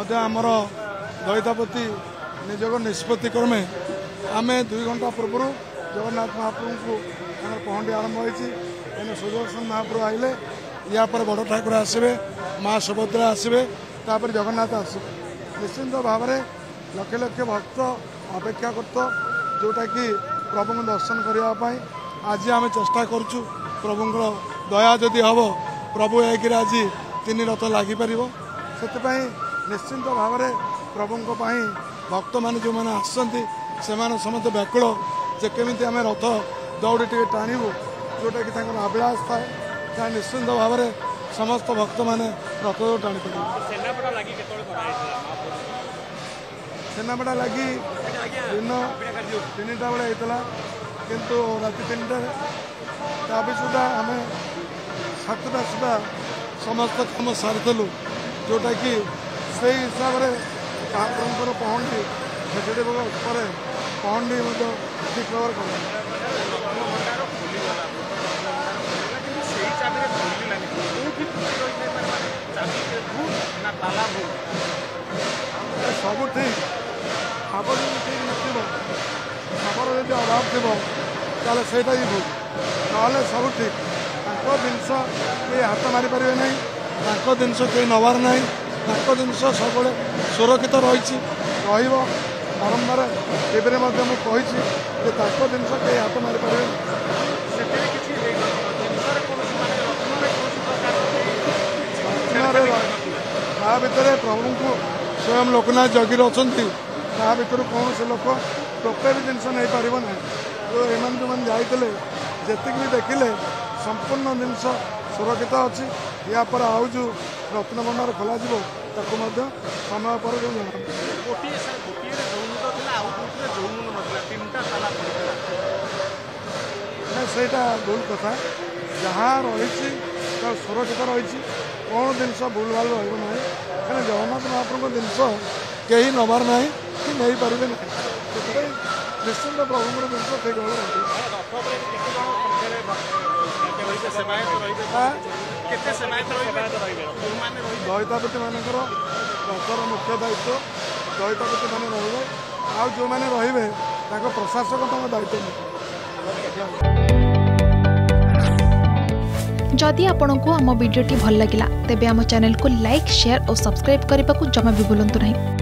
आमर दईतापति निजोग निष्पत्ति क्रमे आम 2 घंटा पूर्व जगन्नाथ महाप्रभु को पहंडी आरंभ होती सुदर्शन महाप्रभु आइले या पर बड़ ठाकुर आसवे माँ सुभद्रा आसवे तापर जगन्नाथ आसवे निश्चिंत भाव में लक्ष लक्ष भक्त अपेक्षा करत जोटा कि प्रभु दर्शन करने आज आम चेष्टा करुँ प्रभु दया जदि हम प्रभु एक आज 3 रथ लगिपर से निश्चिंत भाव में प्रभु भक्त मान जो मैंने आसती से समस्त व्याकुल जे केमी आम रथ दौड़ी टे टाणु जोटा कि अभिलाष थाए निश्चिंत भाव में समस्त भक्त मैंने रथ दौड़ टाणी सेनापड़ा लगी दिन 3टा बेले होता किंतु राति 3टा सुधा आम 7टा सुधा समस्त कम सारीलु जोटा कि से हिसाब से महाप्रभुर पहंडी खेचड़ी भोग पर पहंडी ठीक भाव सब ठीक आप जो ठीक नथिब आमर जो अभाव थी ताले से ही भूल ना सब ठीक जिनस कई हाथ मारी पारे ना जिनस कई नबार ना जिनस सब सुरक्षित रही बारंबार टीवी मुझे जिनस कई हाथ मारी पारे भितर प्रभु को स्वयं लोकनाथ जगि अच्छा भितर कौन से लोक टोपे भी जिनस नहीं पार ना तो एम जो मैंने जाते जी भी देखिले संपूर्ण जिनस सुरक्षित अच्छी या पर आउ जो रत्न भंडार खोल समय पर जो सेटा भूल कथा जहाँ रही सुरक्षित रही कौन जिनस भूल भाल रहा जगन्नाथ महाप्रभु जिनस कहीं नबार ना कि नहीं पारे ना निश्चिंत प्रभु जिनस ठीक भाव दईतापति मानकर रथर मुख्य दायित्व दईतापति मैंने रे आ जो मैंने रे प्रशासक दायित्व नहीं। जदि आपंक आम भिडी भल लगा तेब आम चैनल को लाइक शेयर और सब्सक्राइब करने को जमा भी भूलु नहीं।